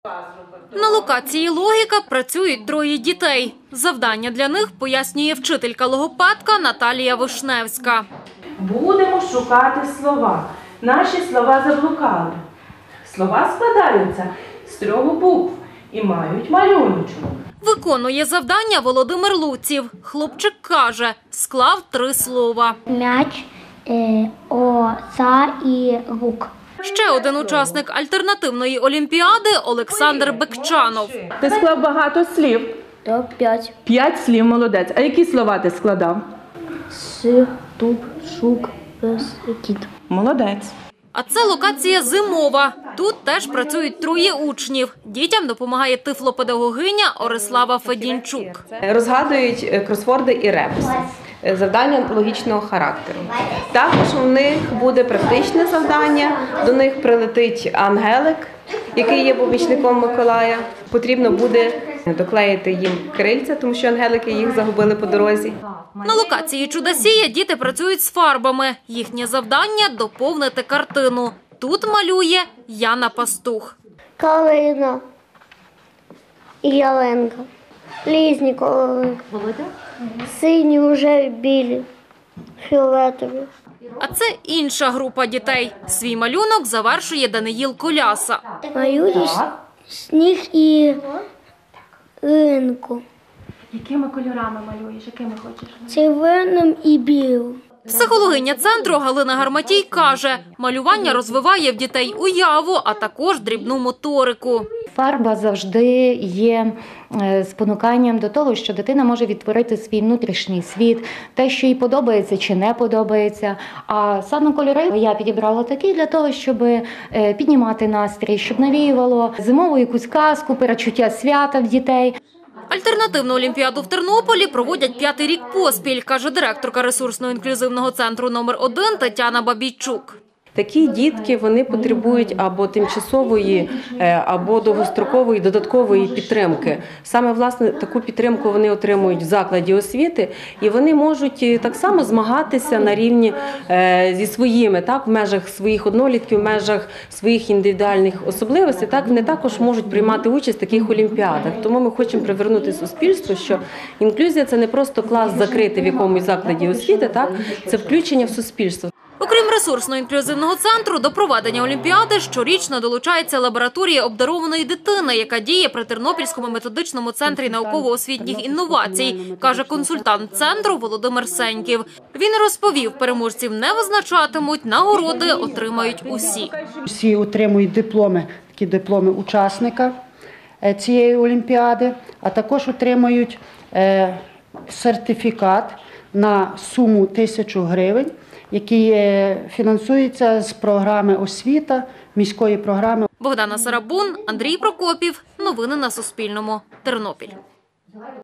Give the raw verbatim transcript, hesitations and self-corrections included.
На локації «Логіка» працюють троє дітей. Завдання для них пояснює вчителька-логопедка Наталія Вишневська. Будемо шукати слова. Наші слова заблукали. Слова складаються з трьох букв і мають малюночок. Виконує завдання Володимир Луців. Хлопчик каже, склав три слова. М'яч, е, оса і лук. Ще один учасник альтернативної олімпіади – Олександр Бекчанов. Ти склав багато слів? Так, п'ять. П'ять слів, молодець. А які слова ти складав? Сир, туп, шук, пес, кіт. Молодець. А це локація зимова. Тут теж працюють троє учнів. Дітям допомагає тифлопедагогиня Орислава Федінчук. Розгадують кросворди і ребуси. Завдання логічного характеру. Також у них буде практичне завдання, до них прилетить ангелик, який є помічником Миколая. Потрібно буде доклеїти їм крильця, тому що ангелики їх загубили по дорозі. На локації «Чудосія» діти працюють з фарбами. Їхнє завдання – доповнити картину. Тут малює Яна Пастух. Калина і ялинка. Різні кольори. Сині, вже білі, фіолетові. А це інша група дітей. Свій малюнок завершує Даниїл Коляса. Малюю сніг і ринку. Якими кольорами малюєш? Якими хочеш? Червоним і білим. Психологиня центру Галина Гарматій каже, малювання розвиває в дітей уяву, а також дрібну моторику. Фарба завжди є спонуканням до того, що дитина може відтворити свій внутрішній світ, те, що їй подобається чи не подобається. А саме кольори я підібрала такі для того, щоб піднімати настрій, щоб навіювало зимову якусь казку, перечуття свята в дітей. Альтернативну олімпіаду в Тернополі проводять п'ятий рік поспіль, каже директорка ресурсно-інклюзивного центру номер один Тетяна Бабійчук. Такі дітки, вони потребують або тимчасової, або довгострокової додаткової підтримки. Саме, власне, таку підтримку вони отримують в закладі освіти, і вони можуть так само змагатися на рівні зі своїми, так, в межах своїх однолітків, в межах своїх індивідуальних особливостей, так, вони також можуть приймати участь в таких олімпіадах. Тому ми хочемо привернути суспільство, що інклюзія – це не просто клас закритий в якомусь закладі освіти, так, це включення в суспільство. Окрім ресурсно-інклюзивного центру, до проведення олімпіади щорічно долучається лабораторія обдарованої дитини, яка діє при Тернопільському методичному центрі науково-освітніх інновацій, каже консультант центру Володимир Сеньків. Він розповів, переможців не визначатимуть, нагороди отримають усі. Всі отримують дипломи, такі дипломи учасника цієї олімпіади, а також отримують сертифікат на суму тисячу гривень, який фінансується з програми «Освіта», міської програми. Богдана Сарабун, Андрій Прокопів. Новини на Суспільному. Тернопіль.